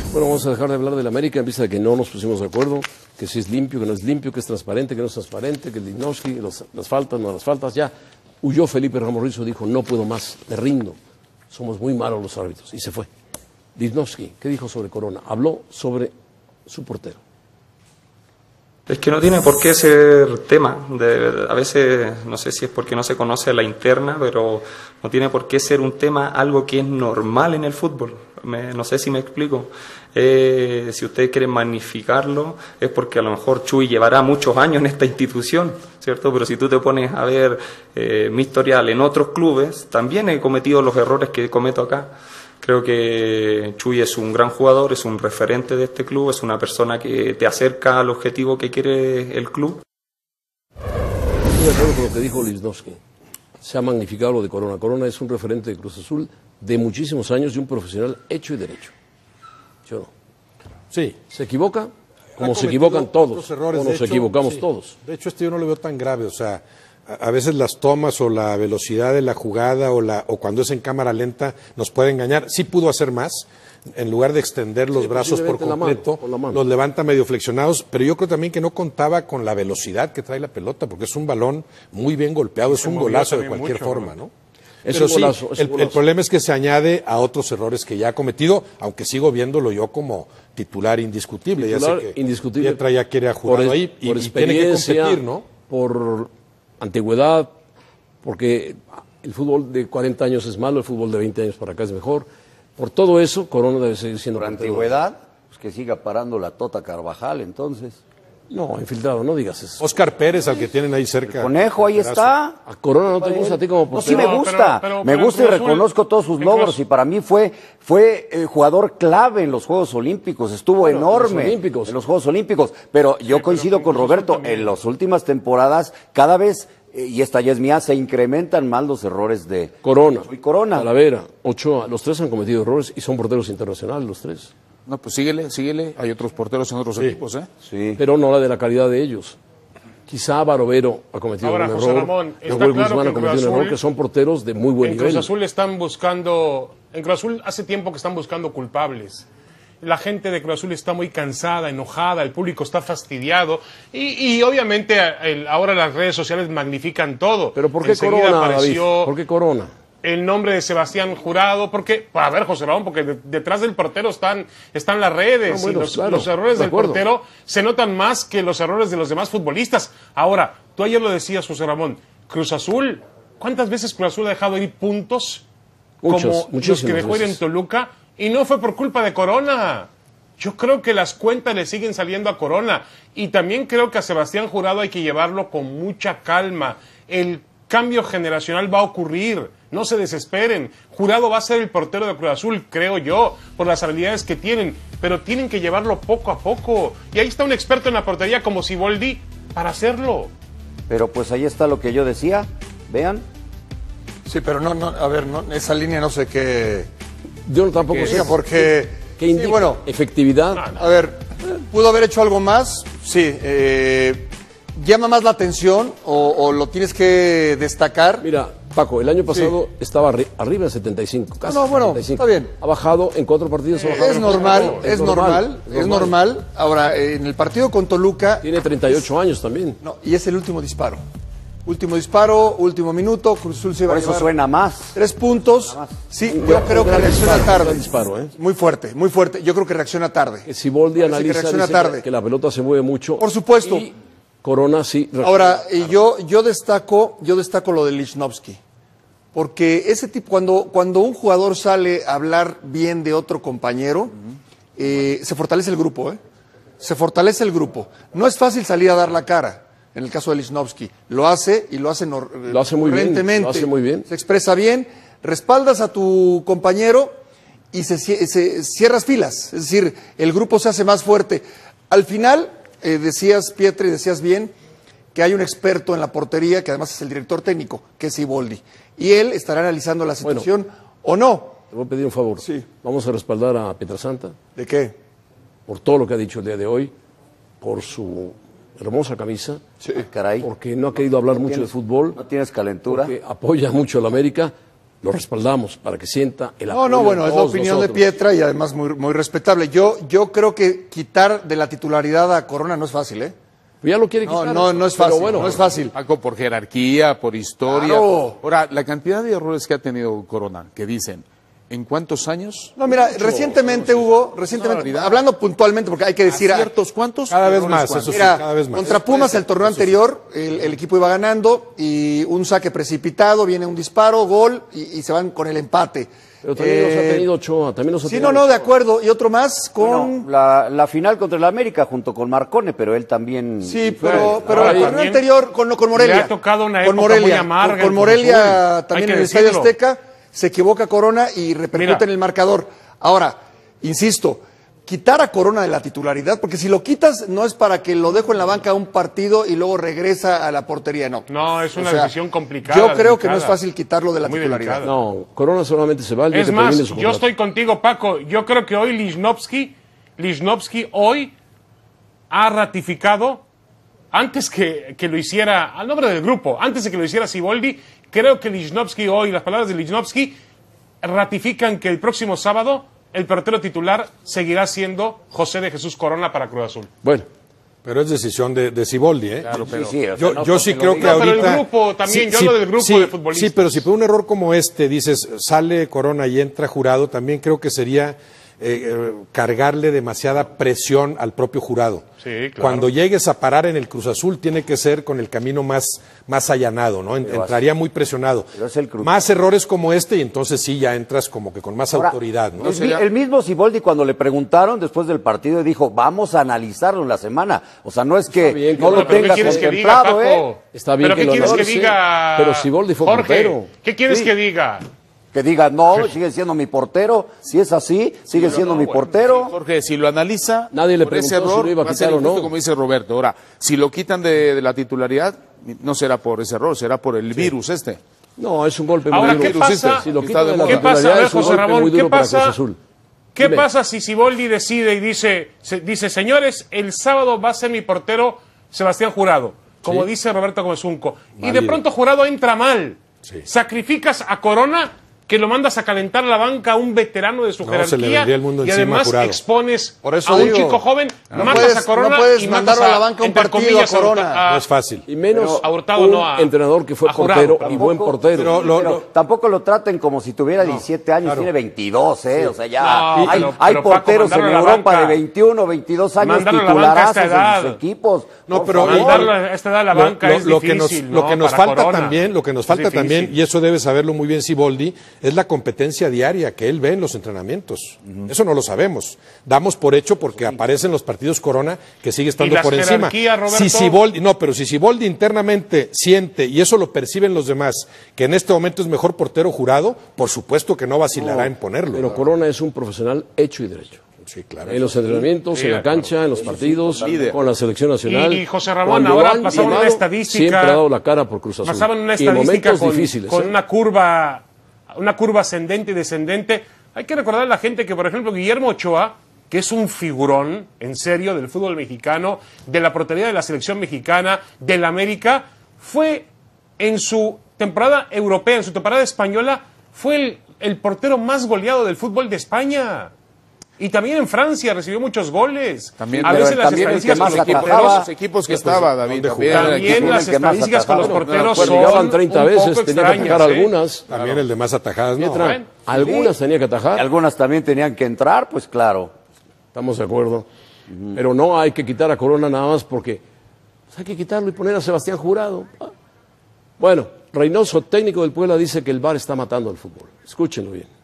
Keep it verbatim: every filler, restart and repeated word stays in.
Bueno, vamos a dejar de hablar del América en vista de que no nos pusimos de acuerdo, que si es limpio, que no es limpio, que es transparente, que no es transparente, que Lichnowsky, los, las faltas, no las faltas, ya huyó Felipe Ramos Rizo, dijo, no puedo más, me rindo, somos muy malos los árbitros, y se fue. Lichnowsky, ¿qué dijo sobre Corona? Habló sobre su portero. Es que no tiene por qué ser tema, de, a veces no sé si es porque no se conoce a la interna, pero no tiene por qué ser un tema algo que es normal en el fútbol. Me, no sé si me explico. Eh, si ustedes quieren magnificarlo es porque a lo mejor Chuy llevará muchos años en esta institución, ¿cierto? Pero si tú te pones a ver eh, mi historial en otros clubes, también he cometido los errores que cometo acá. Creo que Chuy es un gran jugador, es un referente de este club, es una persona que te acerca al objetivo que quiere el club. Estoy de acuerdo con lo que dijo Lichnowsky. Se ha magnificado lo de Corona. Corona es un referente de Cruz Azul de muchísimos años y un profesional hecho y derecho. ¿Yo no? Sí. ¿Se equivoca? Como se equivocan todos. Errores. O nos hecho, equivocamos sí. todos. De hecho, este yo no lo veo tan grave. O sea, a, a veces las tomas o la velocidad de la jugada o, la, o cuando es en cámara lenta nos puede engañar. Sí pudo hacer más. En lugar de extender los sí, brazos por completo, la mano, la los levanta medio flexionados, pero yo creo también que no contaba con la velocidad que trae la pelota, porque es un balón muy bien golpeado, es un golazo de cualquier mucho, forma, ¿no? Es Pero un golazo, sí, es un el, golazo. el problema es que se añade a otros errores que ya ha cometido, aunque sigo viéndolo yo como titular indiscutible. Titular ya sé que indiscutible. Pietra ya quiere jugar por, ahí y, por y tiene que competir, ¿no? Por antigüedad, porque el fútbol de cuarenta años es malo, el fútbol de veinte años para acá es mejor. Por todo eso, Corona debe seguir siendo... Por antigüedad, pues que siga parando la Tota Carvajal, entonces. No, infiltrado, no digas eso. Oscar Pérez, al que tienen ahí cerca. El Conejo, ahí está. A Corona no te gusta a ti como No, sí portero. me No, gusta, pero- pero- me pero gusta y Cruz Azul- reconozco todos sus en logros Cruz- y para mí fue fue eh, jugador clave en los Juegos Olímpicos, estuvo Bueno, enorme en los Olímpicos. en los Juegos Olímpicos, pero yo pero coincido con con Cruz Azul Roberto, también. en las últimas temporadas cada vez, eh, y esta ya es mía, se incrementan más los errores de Corona, y Corona. Talavera, Ochoa, los tres han cometido errores y son porteros internacionales los tres. No, pues síguele, síguele. Hay otros porteros en otros equipos, ¿eh? Sí. Pero no la de la calidad de ellos. Quizá Barovero ha cometido Ahora, un José error, Ramón, está Nahuel claro Guzmán que ha en cometido Cruz un error, Azul- que son porteros de muy buen En nivel. Cruz Azul están buscando, en Cruz Azul hace tiempo que están buscando culpables. La gente de Cruz Azul está muy cansada, enojada, el público está fastidiado y, y obviamente el- ahora las redes sociales magnifican todo. Pero ¿por qué Enseguida Corona, apareció David? ¿Por qué Corona? el nombre de Sebastián Jurado, porque, a ver, José Ramón, porque de- detrás del portero están, están las redes Ah, bueno, y los, claro, los errores de del acuerdo. portero se notan más que los errores de los demás futbolistas. Ahora, tú ayer lo decías, José Ramón, Cruz Azul, ¿cuántas veces Cruz Azul ha dejado ir puntos Muchas, como los que muchísimas dejó ir en veces. Toluca? Y no fue por culpa de Corona. Yo creo que las cuentas le siguen saliendo a Corona. Y también creo que a Sebastián Jurado hay que llevarlo con mucha calma. El cambio generacional va a ocurrir. No se desesperen. Jurado va a ser el portero de Cruz Azul, creo yo, por las habilidades que tienen. Pero tienen que llevarlo poco a poco. Y ahí está un experto en la portería como Siboldi para hacerlo. Pero pues ahí está lo que yo decía, vean. Sí, pero no, no, a ver, no, esa línea no sé qué, Yo tampoco qué sé. diga, porque... ¿Qué sí, indica? bueno, Efectividad. a ver, ¿pudo haber hecho algo más? Sí. Eh, ¿llama más la atención o, o lo tienes que destacar? Mira, Paco, el año pasado estaba arri- arriba de setenta y cinco, casi No, bueno, setenta y cinco. está bien. Ha bajado en cuatro partidos. ha bajado Es en normal, cuatro. es normal, es normal. Ahora, eh, en el partido con Toluca, Tiene treinta y ocho años también. no, y es el último disparo. Último disparo, último minuto, Cruz Azul se va Por a eso llevar suena más. tres puntos. Sí, Un yo gran- creo un que gran reacciona disparo, un tarde. gran disparo, ¿eh? Muy fuerte, muy fuerte. Yo creo que reacciona tarde. Que Siboldi Parece que analiza reacciona dice tarde. que, que la pelota se mueve mucho. Por supuesto. Y Corona sí. reacciona. Ahora, eh, yo, yo destaco, yo destaco lo de Lichnowsky. Porque ese tipo, cuando, cuando un jugador sale a hablar bien de otro compañero, eh, se fortalece el grupo, ¿eh? Se fortalece el grupo. No es fácil salir a dar la cara, en el caso de Lichnowsky. Lo hace y lo hace, nor- Lo hace muy bien, recurrentemente. lo hace muy bien. Se expresa bien, respaldas a tu compañero y se, cie- se- cierras filas. Es decir, el grupo se hace más fuerte. Al final, eh, decías, Pietri, decías bien, que hay un experto en la portería, que además es el director técnico, que es Siboldi. Y él estará analizando la Bueno. situación o no. Te voy a pedir un favor. Sí. Vamos a respaldar a Pietrasanta ¿De qué? por todo lo que ha dicho el día de hoy, por su hermosa camisa, Caray. porque no ha querido hablar mucho de tienes- fútbol, ¿No tienes calentura? porque apoya mucho a la América, lo respaldamos para que sienta el No, apoyo no, bueno, de es la todos opinión nosotros. de Pietra y además muy, muy respetable. Yo, yo creo que quitar de la titularidad a Corona no es fácil, ¿eh? Ya lo quiere No, quitar. no, no es pero fácil, bueno, no es fácil. Paco, por jerarquía, por historia. Claro. Ahora, la cantidad de errores que ha tenido Corona, que dicen, ¿en cuántos años? No, mira, recientemente hubo, recientemente, barbaridad. hablando puntualmente, porque hay que decir... ¿Ciertos cuántos? Cada vez Errores más, cuántos. eso sí, Mira, cada vez más. contra Pumas el torneo anterior, el, el equipo iba ganando y un saque precipitado, viene un disparo, gol y, y se van con el empate. Pero también los ha Eh, tenido Ochoa, también los ha Sí, tenido no, no, de Ochoa. acuerdo. Y otro más con... No, la, la final contra el América junto con Marcone, pero él también... Sí, pero, pero Ahora el torneo también anterior con, con Morelia. le ha tocado una con época Morelia, muy amarga Con, en con Morelia Cruz Azul. también Hay en que el Estadio decirlo. Azteca se equivoca Corona y repercute Mira. en el marcador. Ahora, insisto, quitar a Corona de la titularidad, porque si lo quitas no es para que lo dejo en la banca un partido y luego regresa a la portería, no. No, es una O sea, decisión complicada. Yo creo que no delicada. es fácil quitarlo de la Muy titularidad. delicada. No, Corona solamente se va el día Es que más, termine su yo contrato. estoy contigo, Paco. Yo creo que hoy Lichnowsky, Lichnowsky hoy ha ratificado, antes que, que lo hiciera, al nombre del grupo, antes de que lo hiciera Siboldi, creo que Lichnowsky hoy, las palabras de Lichnowsky, ratifican que el próximo sábado el portero titular seguirá siendo José de Jesús Corona para Cruz Azul. Bueno, Pero es decisión de, de Siboldi, ¿eh? Sí, sí, o sea, Yo, no yo porque sí lo creo diga. que No, pero el ahorita... grupo también, yo hablo del grupo sí, de futbolistas. Sí, pero si por un error como este dices, sale Corona y entra Jurado, también creo que sería eh, eh, cargarle demasiada presión al propio Jurado. Sí, claro. Cuando llegues a parar en el Cruz Azul, tiene que ser con el camino más, más allanado, ¿no? En- Pero Entraría muy presionado. pero es el Cruz- Más errores como este y entonces sí ya entras como que con más Ahora, autoridad, ¿no? el, mi- el mismo Siboldi cuando le preguntaron después del partido dijo, vamos a analizarlo en la semana. O sea, no es que bien que no lo- lo ¿Pero qué tenga quieres que diga, contemplado, Paco? ¿eh? Está bien ¿Pero que qué lo quieres que analice, diga? pero Siboldi fue Jorge, portero. ¿qué quieres Sí. que diga? Que diga, no, sigue siendo mi portero. Si es así, sigue siendo mi portero. Jorge, si lo analiza, Nadie le por ese preguntó si error, lo iba a va a ser quitar o no. injusto, como dice Roberto. Ahora, si lo quitan de, de la titularidad, no será por ese error, será por el virus este. no, es un golpe muy Ahora, duro. ¿qué pasa? Si lo Está quitan de de la moda. ¿Qué pasa? A titularidad ver, es un José golpe Ramón, muy ¿qué duro para pasa? Cruz Azul. ¿Qué Dime. pasa si Siboldi decide y dice, se- dice, señores, el sábado va a ser mi portero Sebastián Jurado, como Sí. dice Roberto Gómez-Unco, y de Válido. pronto Jurado entra mal? Sí. Sacrificas a Corona, que lo mandas a calentar a la banca a un veterano de su No, se le jerarquía, vendría el mundo y encima a además Jurado. expones Por eso a un digo, chico joven, no matas puedes- a Corona no puedes y matas mandarlo a la banca un entre partido comillas, a Corona. a- No es fácil. Y menos a Hurtado, un no a- entrenador que fue a Jurado, portero pero y buen Tampoco- portero. Pero lo- Pero lo- tampoco lo traten como si tuviera diecisiete años, claro. tiene veintidós, ¿eh? O sea, ya No, hay, pero- hay pero, Paco, porteros en mandarlo a la Europa banca. de veintiuno, veintidós años Mandarlo a la banca a esta titularazos en sus edad. equipos. No, Por pero favor. Mandarlo a esta edad a la Lo- banca lo- es lo que nos, difícil, lo ¿no? que nos Para falta Corona. también, lo que nos Es falta difícil. también, y eso debe saberlo muy bien Siboldi, es la competencia diaria que él ve en los entrenamientos. Eso no lo sabemos. Damos por hecho porque aparecen los partidos Corona que sigue estando las por encima. jerarquías, Roberto? Si Siboldi, no, pero si Siboldi internamente siente y eso lo perciben los demás, que en este momento es mejor portero Jurado, por supuesto que no vacilará en ponerlo. Pero Corona es un profesional hecho y derecho. Sí, claro. En los entrenamientos, Sí, en la de acuerdo. cancha, en los partidos, líder. con la selección nacional. Y- y José Ramón, Cuando ahora lo han pasaban una llamado, estadística- Siempre ha dado la cara por Cruz Azul. Pasaban una y en estadística momentos con, difíciles. con ¿eh? una curva una curva ascendente y descendente. Hay que recordar a la gente que, por ejemplo, Guillermo Ochoa, que es un figurón, en serio, del fútbol mexicano, de la portería de la selección mexicana, del América, fue en su temporada europea, en su temporada española, fue el, el portero más goleado del fútbol de España. Y también en Francia recibió muchos goles. También- a pero veces las también el que estadísticas más con los equipos, atajaba- los equipos que estaba, David. ¿dónde También, jugaba? el También equipo- las el que más estadísticas con los atajaba. porteros Pues son llegaban treinta un veces, poco tenía que atajar extrañas, ¿eh? algunas. También el de más atajadas, ¿no? Pietra, Bueno, algunas tenía que atajar. Algunas también tenían que entrar, pues claro. Estamos de acuerdo. Pero no hay que quitar a Corona nada más porque pues, hay que quitarlo y poner a Sebastián Jurado. Ah. Bueno, Reynoso, técnico del Puebla, dice que el V A R está matando al fútbol. Escúchenlo bien.